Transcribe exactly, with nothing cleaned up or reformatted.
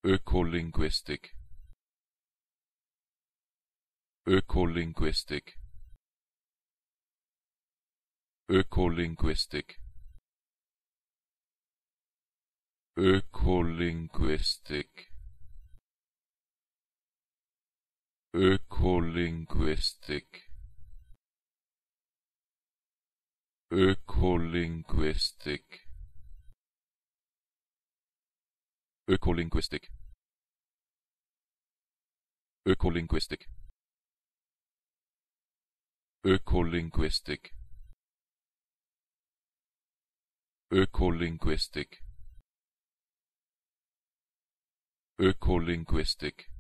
Ökolinguistik Ökolinguistik Ökolinguistik Ökolinguistik Ökolinguistik Ökolinguistik Ökolinguistik Ökolinguistik Ökolinguistik Ökolinguistik Ökolinguistik